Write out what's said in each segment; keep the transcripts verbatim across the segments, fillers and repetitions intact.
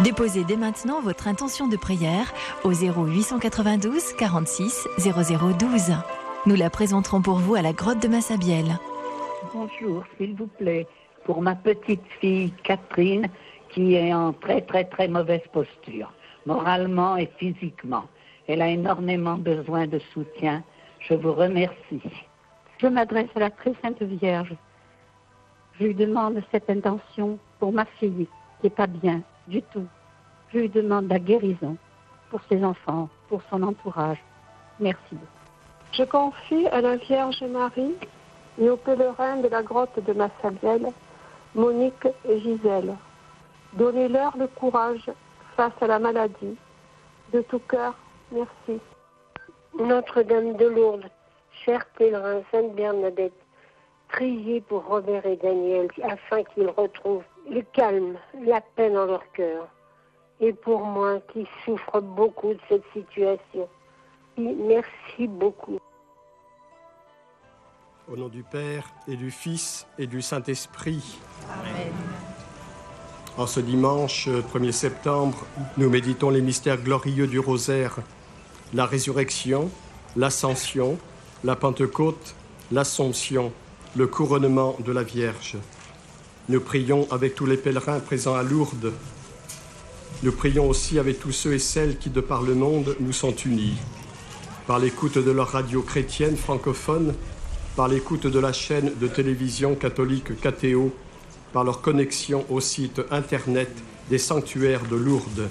Déposez dès maintenant votre intention de prière au zéro huit cent quatre-vingt-douze quarante-six zéro zéro douze. Nous la présenterons pour vous à la grotte de Massabielle. Bonjour, s'il vous plaît, pour ma petite fille Catherine qui est en très très très mauvaise posture, moralement et physiquement. Elle a énormément besoin de soutien. Je vous remercie. Je m'adresse à la très sainte Vierge. Je lui demande cette intention pour ma fille qui n'est pas bien du tout. Je lui demande la guérison pour ses enfants, pour son entourage. Merci. Je confie à la Vierge Marie et aux pèlerins de la grotte de Massabielle, Monique et Gisèle. Donnez-leur le courage face à la maladie. De tout cœur, merci. Notre-Dame de Lourdes, chers pèlerins, Sainte Bernadette, priez pour Robert et Daniel afin qu'ils retrouvent le calme, la paix dans leur cœur. Et pour moi qui souffre beaucoup de cette situation. Merci beaucoup. Au nom du Père et du Fils et du Saint-Esprit. Amen. En ce dimanche premier septembre, nous méditons les mystères glorieux du rosaire, la résurrection, l'ascension, la Pentecôte, l'Assomption, le couronnement de la Vierge. Nous prions avec tous les pèlerins présents à Lourdes. Nous prions aussi avec tous ceux et celles qui, de par le monde, nous sont unis. Par l'écoute de leur radio chrétienne francophone, par l'écoute de la chaîne de télévision catholique Catéo, par leur connexion au site internet des sanctuaires de Lourdes.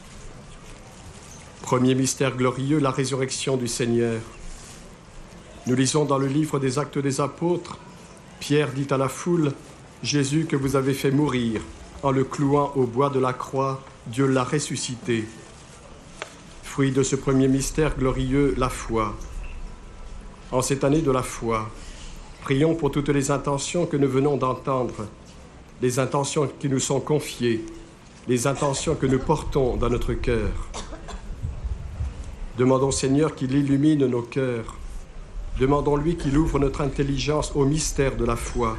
Premier mystère glorieux, la résurrection du Seigneur. Nous lisons dans le livre des Actes des Apôtres, Pierre dit à la foule, « Jésus que vous avez fait mourir, en le clouant au bois de la croix, Dieu l'a ressuscité. » Fruit de ce premier mystère glorieux, la foi. En cette année de la foi, prions pour toutes les intentions que nous venons d'entendre, les intentions qui nous sont confiées, les intentions que nous portons dans notre cœur. Demandons au Seigneur qu'il illumine nos cœurs. Demandons-lui qu'il ouvre notre intelligence au mystère de la foi.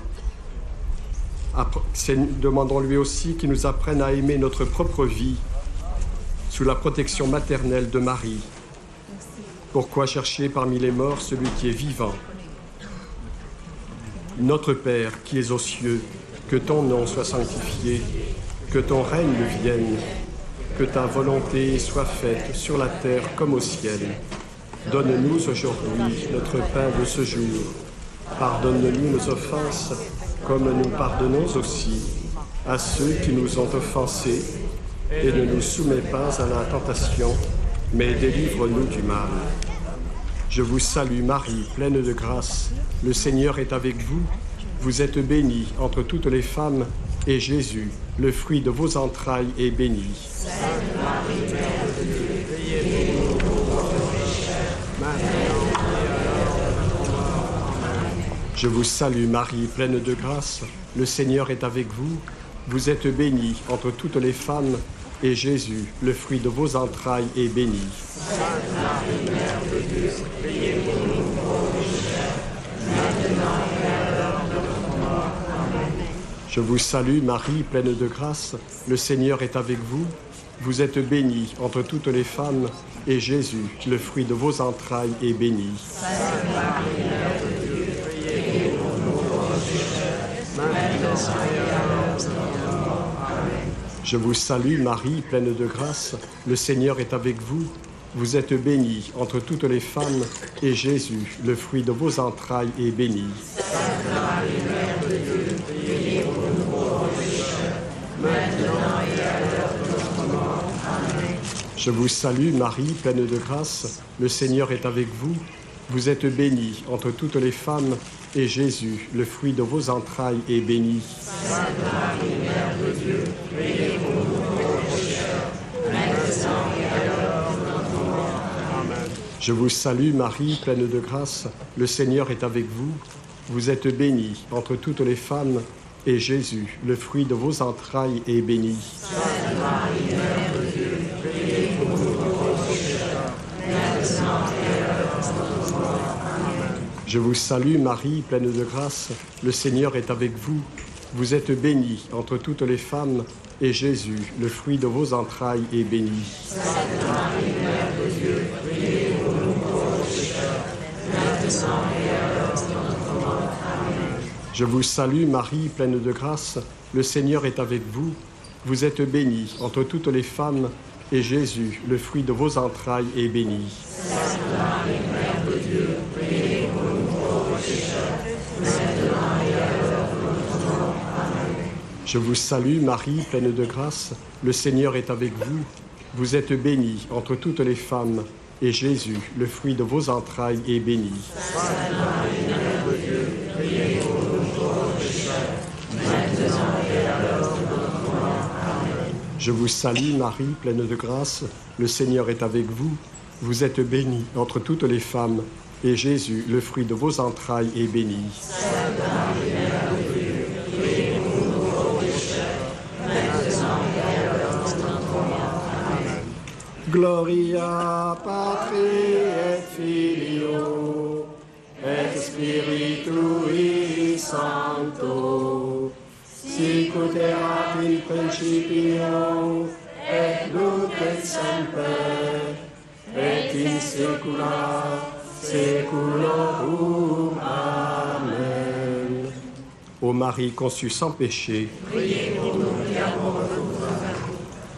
Demandons-lui aussi qu'il nous apprenne à aimer notre propre vie sous la protection maternelle de Marie. Pourquoi chercher parmi les morts celui qui est vivant? Notre Père qui es aux cieux, que ton nom soit sanctifié, que ton règne vienne, que ta volonté soit faite sur la terre comme au ciel. Donne-nous aujourd'hui notre pain de ce jour. Pardonne-nous nos offenses, comme nous pardonnons aussi à ceux qui nous ont offensés, et ne nous soumets pas à la tentation, mais délivre-nous du mal. Je vous salue Marie, pleine de grâce, le Seigneur est avec vous. Vous êtes bénie entre toutes les femmes, et Jésus, le fruit de vos entrailles, est béni. Sainte Marie, Mère de Dieu, priez pour nous pauvres pécheurs, maintenant et à l'heure de notre mort. Amen. Je vous salue Marie, pleine de grâce, le Seigneur est avec vous. Vous êtes bénie entre toutes les femmes, et Jésus, le fruit de vos entrailles, est béni. Sainte Marie, Mère de Dieu, priez pour nous pauvres pécheurs, maintenant et à l'heure de notre mort. Amen. Je vous salue, Marie, pleine de grâce, le Seigneur est avec vous. Vous êtes bénie entre toutes les femmes, et Jésus, le fruit de vos entrailles, est béni. Sainte Marie, Mère de Dieu, priez pour nous pauvres pécheurs, maintenant et à l'heure de notre mort. Amen. Je vous salue, Marie, pleine de grâce, le Seigneur est avec vous. Vous êtes bénie entre toutes les femmes, et Jésus, le fruit de vos entrailles, est béni. Sainte Marie, Mère de Dieu, priez pour nous pauvres pécheurs, maintenant et à l'heure de notre mort. Amen. Je vous salue, Marie, pleine de grâce, le Seigneur est avec vous. Vous êtes bénie entre toutes les femmes, et Jésus, le fruit de vos entrailles, est béni. Sainte Marie, Mère de Dieu, priez pour nous pauvres pécheurs, maintenant et à l'heure de notre mort. Amen. Je vous salue, Marie, pleine de grâce, le Seigneur est avec vous. Vous êtes bénie entre toutes les femmes, et Jésus, le fruit de vos entrailles, est béni. Sainte Marie, Mère de Dieu, priez pour nous pauvres pécheurs, maintenant et à l'heure de notre mort. Amen. Je vous salue, Marie, pleine de grâce, le Seigneur est avec vous. Vous êtes bénie entre toutes les femmes, et Jésus, le fruit de vos entrailles, est béni. Sainte Marie, Mère de Dieu, priez pour nous pauvres pécheurs, maintenant et à l'heure de notre mort. Amen. Je vous salue Marie, pleine de grâce, le Seigneur est avec vous. Vous êtes bénie entre toutes les femmes, et Jésus, le fruit de vos entrailles, est béni. Sainte Marie, Mère de Dieu, priez pour nous pauvres pécheurs, maintenant et à l'heure de notre mort. Amen. Je vous salue Marie, pleine de grâce, le Seigneur est avec vous. Vous êtes bénie entre toutes les femmes, et Jésus, le fruit de vos entrailles, est béni. Sainte Marie, Mère de Dieu, priez pour nous pauvres pécheurs, maintenant et à l'heure de notre mort. Amen. Je vous salue Marie, pleine de grâce, le Seigneur est avec vous. Vous êtes bénie entre toutes les femmes, et Jésus, le fruit de vos entrailles, est béni. Sainte Marie, Mère de Dieu, priez pour nous pauvres pécheurs, maintenant et à l'heure de notre mort. Amen. Gloria Patri et Filio et Spiritui Sancto, sic ut erat in principio et nunc et semper et in saecula saeculorum. Amen. Ô Marie conçue sans péché, Priez pour nous qui avons recours à vous.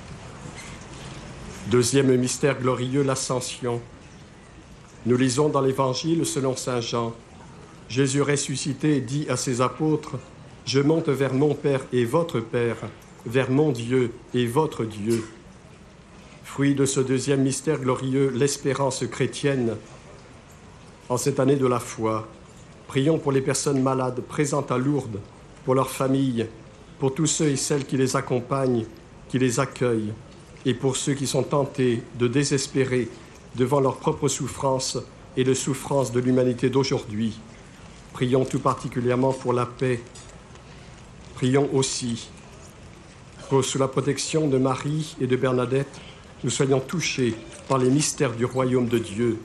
Deuxième mystère glorieux, l'Ascension. Nous lisons dans l'Évangile selon saint Jean. Jésus ressuscité dit à ses apôtres, « Je monte vers mon Père et votre Père, vers mon Dieu et votre Dieu. » Fruit de ce deuxième mystère glorieux, l'espérance chrétienne. En cette année de la foi, prions pour les personnes malades présentes à Lourdes, pour leurs familles, pour tous ceux et celles qui les accompagnent, qui les accueillent, et pour ceux qui sont tentés de désespérer devant leur propre souffrance et de souffrance de l'humanité d'aujourd'hui. Prions tout particulièrement pour la paix. Prions aussi pour, sous la protection de Marie et de Bernadette, nous soyons touchés par les mystères du royaume de Dieu.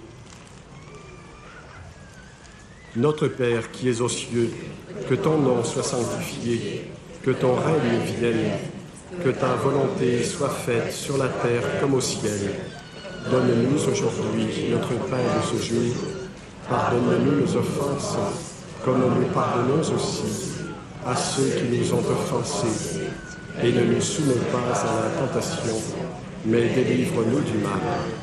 Notre Père qui es aux cieux, que ton nom soit sanctifié, que ton règne vienne, que ta volonté soit faite sur la terre comme au ciel. Donne-nous aujourd'hui notre pain de ce jour. Pardonne-nous nos offenses, comme nous pardonnons aussi à ceux qui nous ont offensés. Et ne nous soumets pas à la tentation, mais délivre-nous du mal.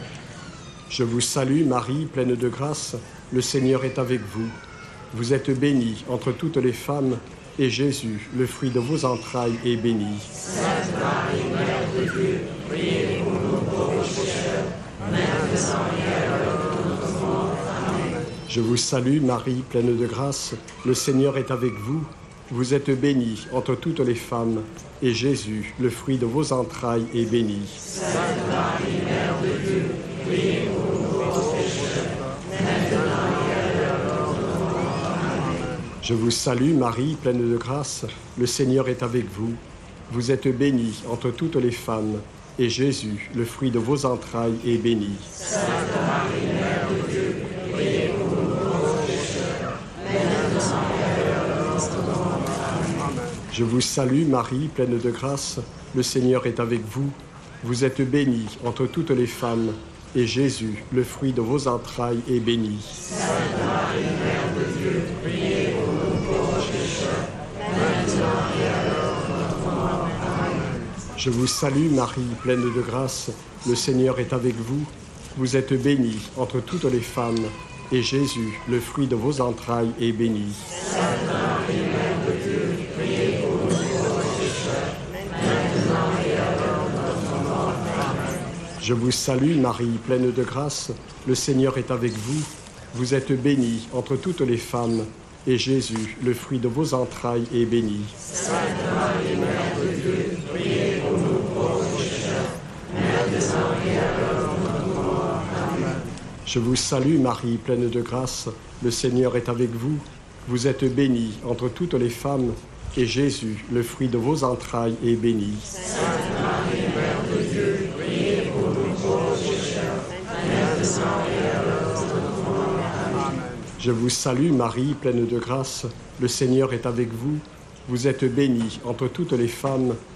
Je vous salue, Marie, pleine de grâce, le Seigneur est avec vous. Vous êtes bénie entre toutes les femmes, et Jésus, le fruit de vos entrailles, est béni. Sainte Marie, Mère de Dieu, priez pour nous pauvres pécheurs, maintenant et à l'heure de notre mort. Amen. Je vous salue, Marie, pleine de grâce, le Seigneur est avec vous. Vous êtes bénie entre toutes les femmes, et Jésus, le fruit de vos entrailles, est béni. Sainte Marie, Mère de Dieu, priez pour nous pauvres pécheurs, maintenant et à l'heure de notre mort. Amen. Je vous salue, Marie, pleine de grâce, le Seigneur est avec vous. Vous êtes bénie entre toutes les femmes, et Jésus, le fruit de vos entrailles, est béni. Sainte Marie, Mère de Dieu, priez pour nous pauvres pécheurs, maintenant et à l'heure de notre mort. Amen. Je vous salue, Marie, pleine de grâce, le Seigneur est avec vous. Vous êtes bénie entre toutes les femmes, et Jésus, le fruit de vos entrailles, est béni. Sainte Marie, Mère de Dieu, priez pour nous pauvres pécheurs, maintenant et à l'heure de notre mort. Amen. Je vous salue, Marie, pleine de grâce, le Seigneur est avec vous. Vous êtes bénie entre toutes les femmes, et Jésus, le fruit de vos entrailles, est béni. Sainte Marie, Mère de Dieu, priez pour nous pauvres pécheurs, maintenant et à l'heure de notre mort. Amen. Je vous salue, Marie, pleine de grâce, le Seigneur est avec vous. Vous êtes bénie entre toutes les femmes, et Jésus, le fruit de vos entrailles, est béni. Sainte Marie, Mère de Dieu, priez pour nous pauvres pécheurs, maintenant et à l'heure de notre mort. Amen. Je vous salue, Marie, pleine de grâce, le Seigneur est avec vous. Vous êtes bénie entre toutes les femmes, et Jésus, le fruit de vos entrailles, est béni. Sainte Marie, Mère de Dieu, priez pour nous pauvres pécheurs, maintenant et à l'heure de notre mort. Amen. Je vous salue, Marie, pleine de grâce, le Seigneur est avec vous. Vous êtes bénie entre toutes les femmes,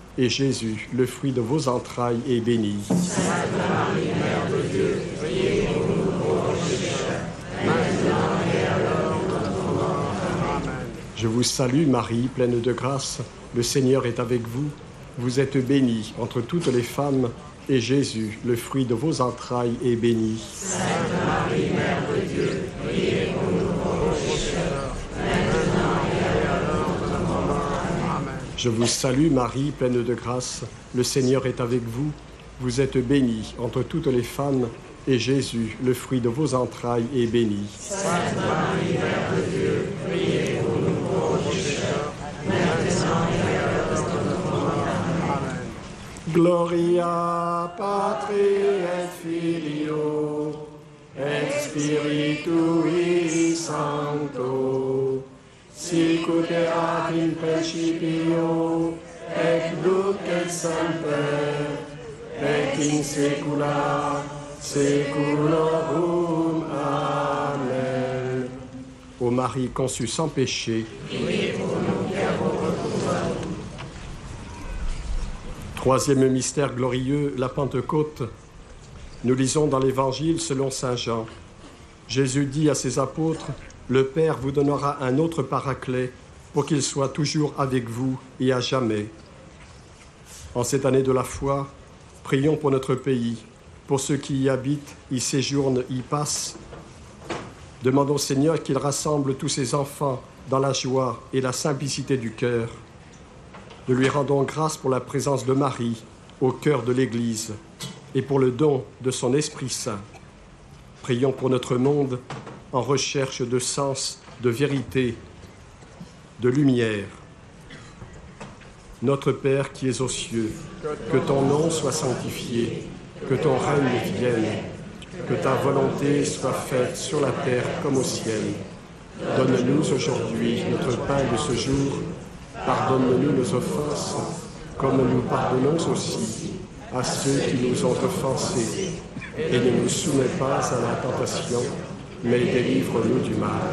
et Jésus, le fruit de vos entrailles, est béni. Sainte Marie, Mère de Dieu, priez pour nous pauvres pécheurs, maintenant et à l'heure de notre mort. Amen. Je vous salue Marie, pleine de grâce, le Seigneur est avec vous. Vous êtes bénie entre toutes les femmes, et Jésus, le fruit de vos entrailles, est béni. Sainte Marie, Mère de Dieu, priez pour nous pauvres pécheurs, maintenant et à l'heure de notre mort. Amen. Je vous salue Marie, pleine de grâce, le Seigneur est avec vous. Vous êtes bénie entre toutes les femmes, et Jésus, le fruit de vos entrailles, est béni. Sainte Marie, Mère de Dieu, priez pour nous pauvres pécheurs, maintenant et à l'heure de notre mort. Amen. Gloria Patri et Filio et Spiritui Sancto, sic ut erat in principio et nunc et semper et in saecula saeculorum. Amen. Ô Marie conçue sans péché, Priez pour nous qui avons recours à vous. Troisième mystère glorieux, la Pentecôte. Nous lisons dans l'Évangile selon saint Jean. Jésus dit à ses apôtres, « Le Père vous donnera un autre paraclet pour qu'il soit toujours avec vous et à jamais. » En cette année de la foi, prions pour notre pays, pour ceux qui y habitent, y séjournent, y passent. Demandons au Seigneur qu'il rassemble tous ses enfants dans la joie et la simplicité du cœur. Nous lui rendons grâce pour la présence de Marie au cœur de l'Église et pour le don de son Esprit Saint. Prions pour notre monde en recherche de sens, de vérité, de lumière. Notre Père qui es aux cieux, que ton nom soit sanctifié, que ton règne vienne, que ta volonté soit faite sur la terre comme au ciel. Donne-nous aujourd'hui notre pain de ce jour. Pardonne-nous nos offenses, comme nous pardonnons aussi à ceux qui nous ont offensés. Et ne nous soumets pas à la tentation, mais délivre-nous du mal.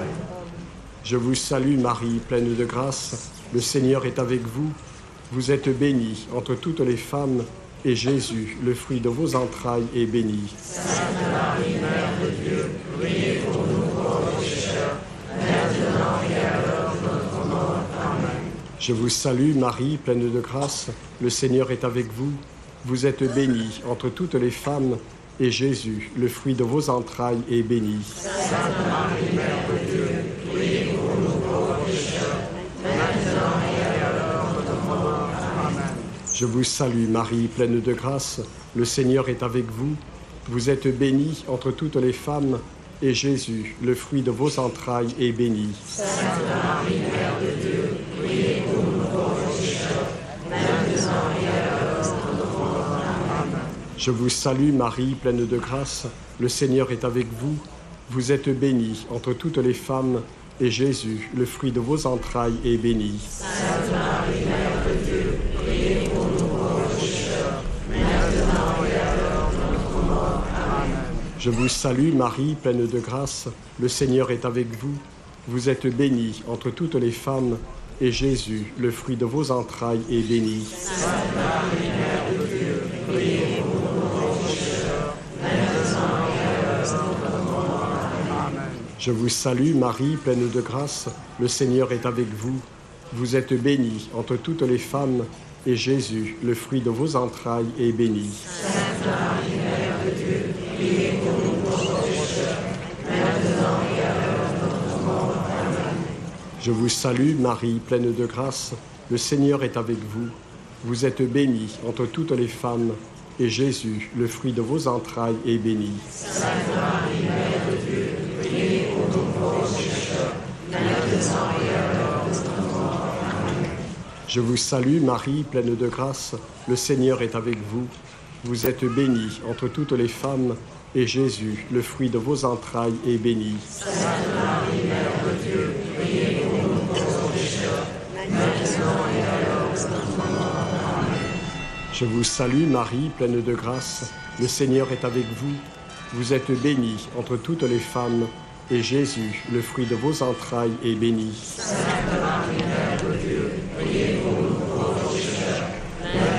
Je vous salue Marie, pleine de grâce, le Seigneur est avec vous. Vous êtes bénie entre toutes les femmes, et Jésus, le fruit de vos entrailles, est béni. Sainte Marie, Mère de Dieu, priez pour nous pauvres pécheurs, maintenant et à l'heure de notre mort. Amen. Je vous salue Marie, pleine de grâce, le Seigneur est avec vous. Vous êtes bénie entre toutes les femmes, et Jésus, le fruit de vos entrailles, est béni. Sainte Marie, Mère de Dieu, priez pour nous pauvres pécheurs, maintenant et à l'heure de notre mort. Amen. Je vous salue Marie, pleine de grâce, le Seigneur est avec vous. Vous êtes bénie entre toutes les femmes, et Jésus, le fruit de vos entrailles, est béni. Sainte Marie, Mère de Dieu, priez pour nous pauvres pécheurs, maintenant et à l'heure de notre mort. Amen. Je vous salue Marie, pleine de grâce, le Seigneur est avec vous. Vous êtes bénie entre toutes les femmes, et Jésus, le fruit de vos entrailles, est béni. Sainte Marie, Mère de Dieu, priez pour nous pauvres pécheurs, maintenant et à l'heure de notre mort. Amen. Je vous salue Marie, pleine de grâce, le Seigneur est avec vous. Vous êtes bénie entre toutes les femmes, et Jésus, le fruit de vos entrailles, est béni. Sainte Marie, Mère de Dieu, priez pour nous pauvres pécheurs, maintenant et à l'heure de notre mort. Amen. Je vous salue Marie, pleine de grâce, le Seigneur est avec vous. Vous êtes bénie entre toutes les femmes, et Jésus, le fruit de vos entrailles, est béni. Sainte Marie, Mère de Dieu, priez pour nous pauvres pécheurs, maintenant et à l'heure de notre mort. Amen. Je vous salue Marie, pleine de grâce, le Seigneur est avec vous. Vous êtes bénie entre toutes les femmes, et Jésus, le fruit de vos entrailles, est béni. Sainte Marie, Mère de Dieu, priez pour nous pauvres pécheurs, maintenant et à l'heure de notre mort. Amen. Je vous salue Marie, pleine de grâce, le Seigneur est avec vous. Vous êtes bénie entre toutes les femmes, et Jésus, le fruit de vos entrailles, est béni. Sainte Marie, Mère de Dieu, priez pour nous pauvres pécheurs, maintenant et à l'heure de notre mort. Amen. Je vous salue Marie, pleine de grâce, le Seigneur est avec vous. Vous êtes bénie entre toutes les femmes, et Jésus, le fruit de vos entrailles, est béni. Sainte Marie, Mère de Dieu, priez pour nous pauvres pécheurs, maintenant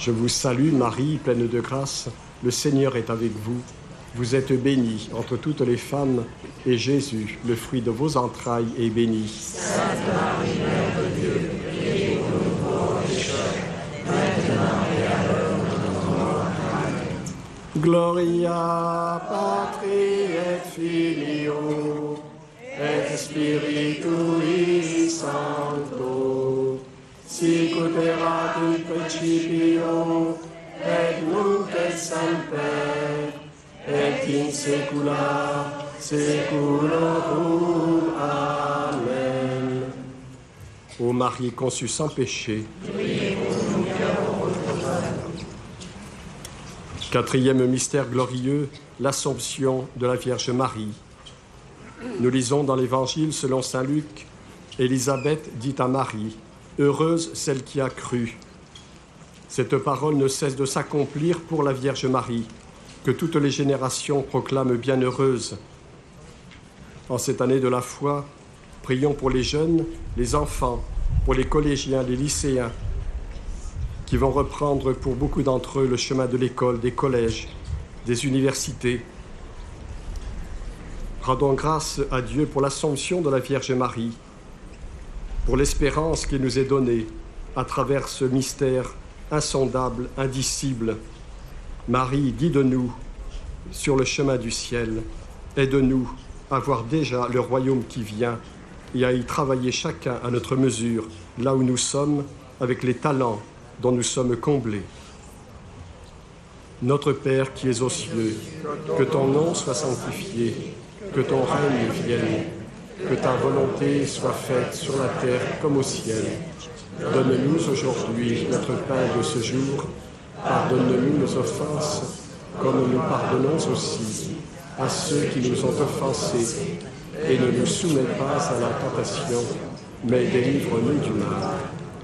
Je vous salue Marie, pleine de grâce, le Seigneur est avec vous. Vous êtes bénie entre toutes les femmes, et Jésus, le fruit de vos entrailles, est béni. Sainte Marie, Mère de Dieu, priez pour nous pauvres pécheurs, maintenant et à l'heure de notre mort. Amen. Gloria Patri et Filio et Spiritui Sancto, sic ut erat in principio et nunc et semper et in saecula saeculorum. Amen. Ô Marie conçue sans péché, quatrième mystère glorieux, l'Assomption de la Vierge Marie. Nous lisons dans l'Évangile selon saint Luc, Élisabeth dit à Marie, « Heureuse celle qui a cru ». Cette parole ne cesse de s'accomplir pour la Vierge Marie, que toutes les générations proclament bienheureuse. En cette année de la foi, prions pour les jeunes, les enfants, pour les collégiens, les lycéens, qui vont reprendre pour beaucoup d'entre eux le chemin de l'école, des collèges, des universités. Rendons grâce à Dieu pour l'Assomption de la Vierge Marie, pour l'espérance qui nous est donnée à travers ce mystère insondable, indicible. Marie, guide-nous sur le chemin du ciel, aide-nous à voir déjà le royaume qui vient et à y travailler chacun à notre mesure, là où nous sommes, avec les talents dont nous sommes comblés. Notre Père qui es aux cieux, que ton nom soit sanctifié, que ton règne vienne, que ta volonté soit faite sur la terre comme au ciel. Donne-nous aujourd'hui notre pain de ce jour. Pardonne-nous nos offenses, comme nous pardonnons aussi à ceux qui nous ont offensés. Et ne nous soumets pas à la tentation, mais délivre-nous du mal.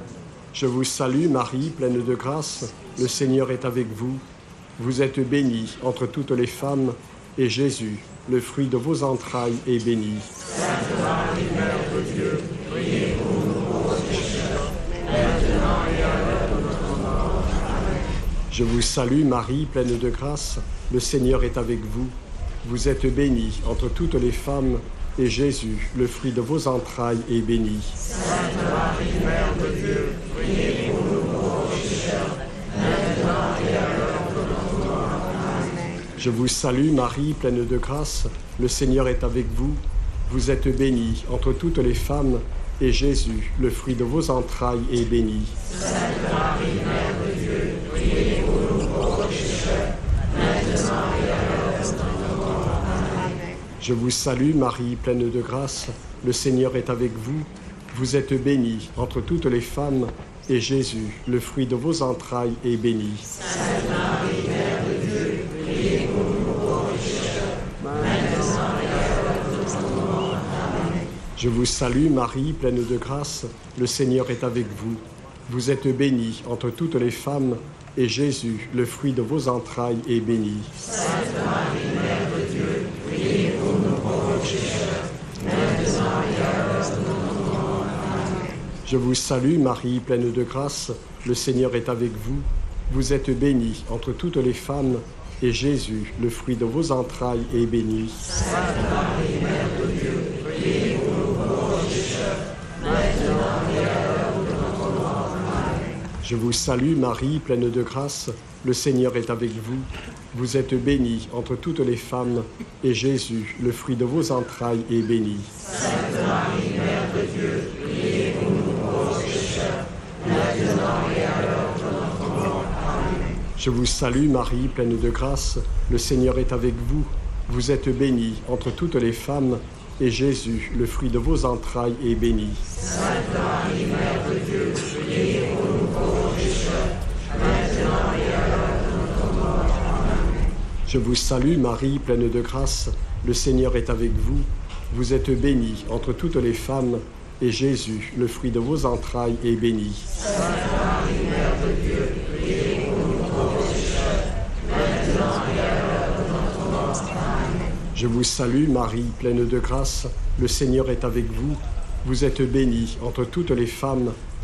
Je vous salue Marie, pleine de grâce, le Seigneur est avec vous. Vous êtes bénie entre toutes les femmes, et Jésus, le fruit de vos entrailles, est béni. Sainte Marie, Mère de Dieu, priez pour nous pauvres pécheurs, maintenant et à l'heure de notre mort. Amen. Je vous salue Marie, pleine de grâce, le Seigneur est avec vous. Vous êtes bénie entre toutes les femmes, et Jésus, le fruit de vos entrailles, est béni. Sainte Marie, Mère de Dieu, priez pour nous pauvres pécheurs, maintenant et à l'heure de notre mort. Amen. Je vous salue Marie, pleine de grâce, le Seigneur est avec vous. Vous êtes bénie entre toutes les femmes, et Jésus, le fruit de vos entrailles, est béni. Sainte Marie, Mère de Dieu, priez pour nous pauvres pécheurs, maintenant et à l'heure de notre mort. Amen. Je vous salue Marie, pleine de grâce, le Seigneur est avec vous. Vous êtes bénie entre toutes les femmes, et Jésus, le fruit de vos entrailles, est béni. Sainte Marie, Mère de Dieu, priez pour nous pauvres pécheurs, maintenant et à l'heure de notre mort. Amen. Je vous salue Marie, pleine de grâce, le Seigneur est avec vous. Vous êtes bénie entre toutes les femmes, et Jésus, le fruit de vos entrailles, est béni. Sainte Marie, Mère de Dieu, priez pour nous pauvres pécheurs, maintenant et à l'heure de notre mort. Amen. Je vous salue Marie, pleine de grâce, le Seigneur est avec vous. Vous êtes bénie entre toutes les femmes, et Jésus, le fruit de vos entrailles, est béni. Sainte Marie, Mère de Dieu, priez pour nous pauvres pécheurs, maintenant et à l'heure de notre mort. Amen. Je vous salue Marie, pleine de grâce, le Seigneur est avec vous. Vous êtes bénie entre toutes les femmes, et Jésus, le fruit de vos entrailles, est béni. Sainte Marie, Mère de Dieu, priez pour nous pauvres pécheurs, maintenant et à l'heure de notre mort. Amen. Je vous salue Marie, pleine de grâce, le Seigneur est avec vous. Vous êtes bénie entre toutes les femmes, et Jésus, le fruit de vos entrailles, est béni. Sainte Marie, Mère de Dieu, priez pour nous pauvres pécheurs, maintenant et à l'heure de notre mort. Amen. Je vous salue Marie, pleine de grâce, le Seigneur est avec vous. Vous êtes bénie entre toutes les femmes, et Jésus, le fruit de vos entrailles, est béni. Sainte Marie, Mère de Dieu, priez pour nous pauvres pécheurs, maintenant et à l'heure de notre mort. Amen. Je vous salue Marie, pleine de grâce, le Seigneur est avec vous. Vous êtes bénie entre toutes les femmes,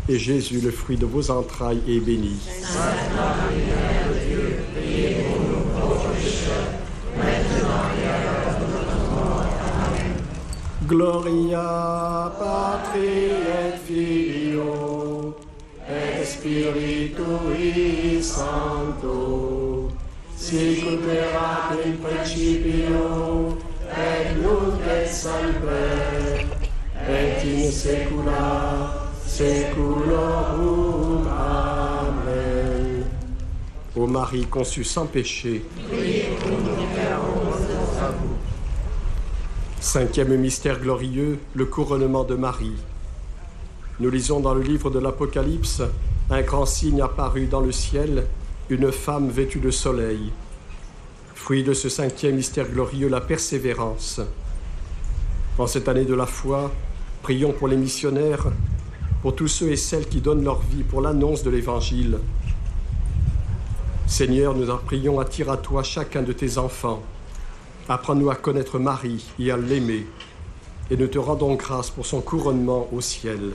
et Jésus, le fruit de vos entrailles, est béni. Sainte Marie, Mère de Dieu, priez pour nous pauvres pécheurs, maintenant et à l'heure de notre mort. Amen. Gloria Patri et Filio et Spiritui Sancto, sicut erat in principio et nunc et semper et in saecula saeculorum. Amen. Ô Marie conçue sans péché, Priez pour nous pécheurs, à vous. Cinquième mystère glorieux, le couronnement de Marie. Nous lisons dans le livre de l'Apocalypse, un grand signe apparut dans le ciel, une femme vêtue de soleil. Fruit de ce cinquième mystère glorieux, la persévérance. En cette année de la foi, prions pour les missionnaires, pour tous ceux et celles qui donnent leur vie pour l'annonce de l'Évangile. Seigneur, nous en prions, attire à toi chacun de tes enfants. Apprends-nous à connaître Marie et à l'aimer, et nous te rendons grâce pour son couronnement au ciel.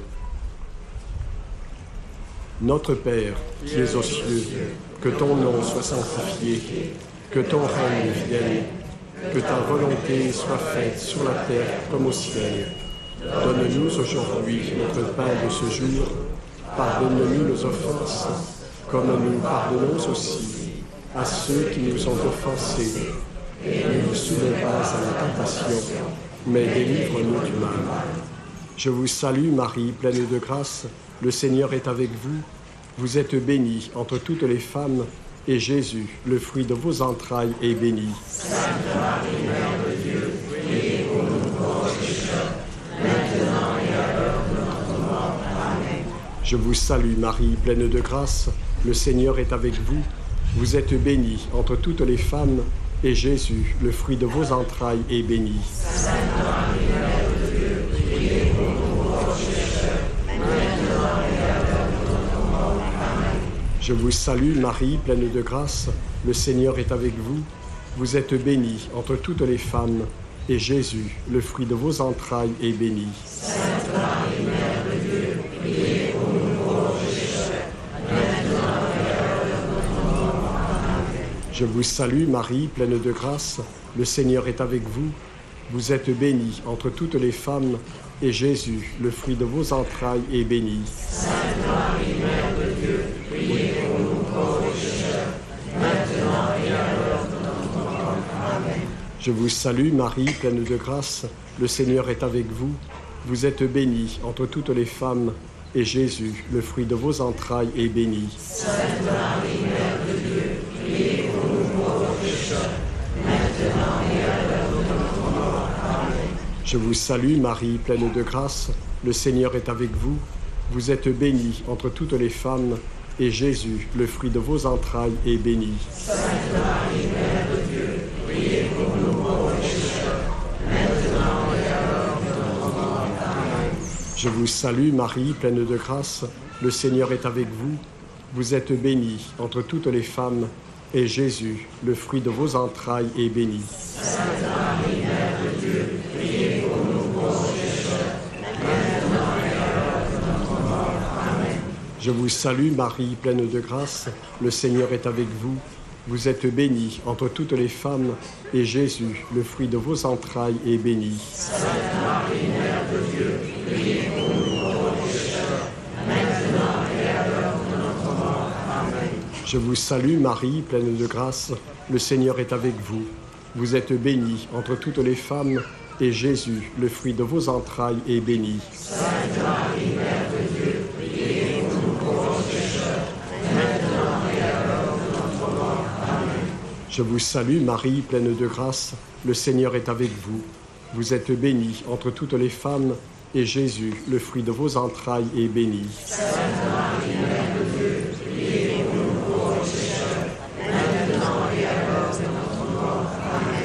Notre Père, qui es aux cieux, que ton nom soit sanctifié, que ton règne vienne, que ta volonté soit faite sur la terre comme au ciel. Donne-nous aujourd'hui notre pain de ce jour. Pardonne-nous nos offenses, comme nous pardonnons aussi à ceux qui nous ont offensés. Et ne nous soumets pas à la tentation, mais délivre-nous du mal. Je vous salue Marie, pleine de grâce, le Seigneur est avec vous. Vous êtes bénie entre toutes les femmes, et Jésus, le fruit de vos entrailles, est béni. Sainte Marie, Mère de Dieu, priez pour nous pauvres pécheurs, maintenant et à l'heure de notre mort. Amen. Je vous salue Marie, pleine de grâce, le Seigneur est avec vous. Vous êtes bénie entre toutes les femmes, et Jésus, le fruit de vos entrailles, est béni. Sainte Marie, Mère de Dieu, priez pour nous pauvres pécheurs, maintenant et à l'heure de notre mort. Amen. Je vous salue Marie, pleine de grâce, le Seigneur est avec vous. Vous êtes bénie entre toutes les femmes, et Jésus, le fruit de vos entrailles, est béni. Sainte Marie, Mère de Dieu, priez pour nous pauvres pécheurs, maintenant et à l'heure de notre mort. Amen. Je vous salue Marie, pleine de grâce, le Seigneur est avec vous. Vous êtes bénie entre toutes les femmes, et Jésus, le fruit de vos entrailles, est béni. Sainte Marie, Mère de Dieu, priez pour nous pauvres pécheurs, maintenant et à l'heure de notre mort. Amen. Je vous salue Marie, pleine de grâce, le Seigneur est avec vous. Vous êtes bénie entre toutes les femmes, et Jésus, le fruit de vos entrailles, est béni. Sainte Marie, Mère de Dieu, priez pour nous pauvres pécheurs, maintenant et à l'heure de notre mort. Amen. Je vous salue Marie, pleine de grâce, le Seigneur est avec vous. Vous êtes bénie entre toutes les femmes, et Jésus, le fruit de vos entrailles, est béni. Sainte Marie, Mère de Dieu, priez pour nous pauvres pécheurs, maintenant et à l'heure de notre mort. Amen. Je vous salue Marie, pleine de grâce, le Seigneur est avec vous. Vous êtes bénie entre toutes les femmes, et Jésus, le fruit de vos entrailles, est béni. Sainte Marie, Mère de Dieu, priez pour nous pauvres pécheurs, maintenant et à l'heure de notre mort. Amen. Je vous salue Marie, pleine de grâce, le Seigneur est avec vous. Vous êtes bénie entre toutes les femmes, et Jésus, le fruit de vos entrailles, est béni. Sainte Marie, Mère de Dieu, priez pour nous pauvres pécheurs, maintenant et à l'heure de notre mort. Amen. Je vous salue Marie, pleine de grâce, le Seigneur est avec vous. Vous êtes bénie entre toutes les femmes, et Jésus, le fruit de vos entrailles, est béni. Sainte Marie, Mère de Dieu, priez pour nous pauvres pécheurs, maintenant et à l'heure de notre mort. Amen. Je vous salue Marie, pleine de grâce, le Seigneur est avec vous. Vous êtes bénie entre toutes les femmes, et Jésus, le fruit de vos entrailles, est béni. Sainte Marie, Mère de Dieu, priez pour nous pauvres pécheurs, maintenant et à l'heure de notre mort. Amen.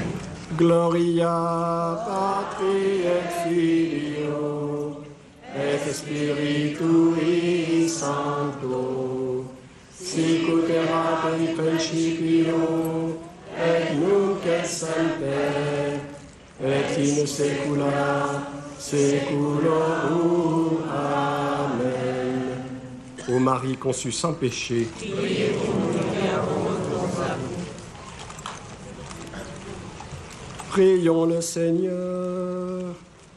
Gloria Patri et Filio et Spiritui Sancto, sicut erat in principio et nunc et semper et in saecula saeculorum. Amen. Ô Marie conçue sans péché, priez pour nous pécheurs, prions le Seigneur.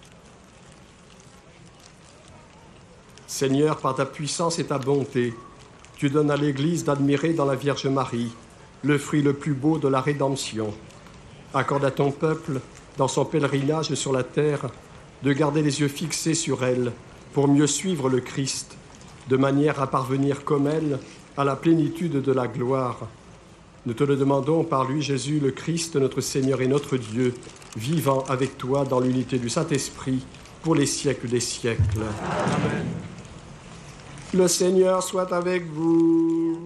Seigneur, par ta puissance et ta bonté, tu donnes à l'Église d'admirer dans la Vierge Marie le fruit le plus beau de la rédemption. Accorde à ton peuple, dans son pèlerinage sur la terre, de garder les yeux fixés sur elle pour mieux suivre le Christ, de manière à parvenir comme elle à la plénitude de la gloire. Nous te le demandons par lui, Jésus, le Christ, notre Seigneur et notre Dieu, vivant avec toi dans l'unité du Saint-Esprit, pour les siècles des siècles. Amen. Le Seigneur soit avec vous.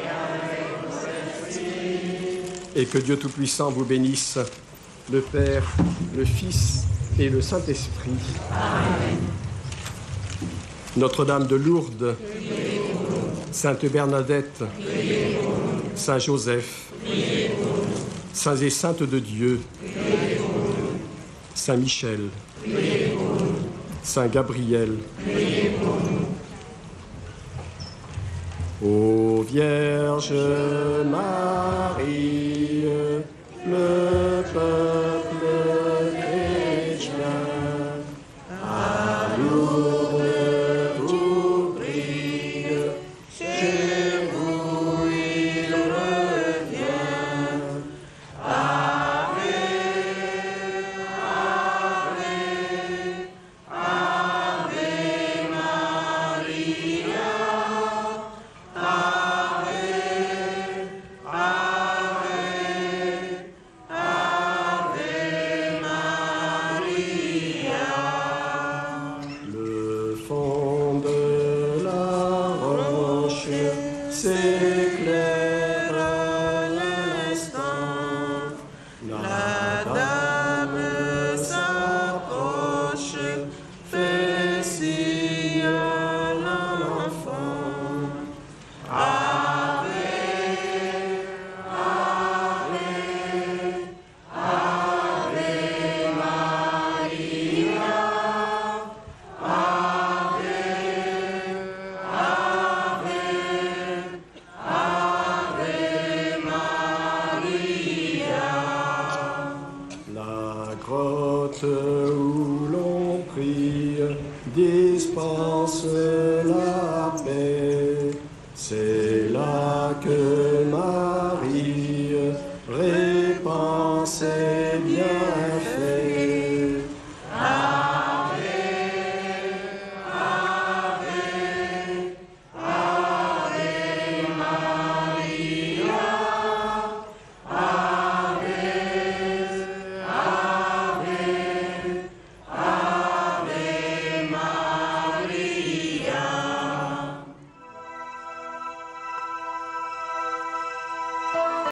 Et que Dieu Tout-Puissant vous bénisse, le Père, le Fils et le Saint-Esprit. Amen. Notre-Dame de Lourdes, Sainte Bernadette, Saint Joseph, Saints et Saintes de Dieu, Saint Michel, Saint Gabriel, ô Vierge Marie, le peuple chrétien, à Lourdes vous prie, chez vous il revient. Ave, Ave, Ave Maria. Où l'on prie, dispense la paix, c'est là que ma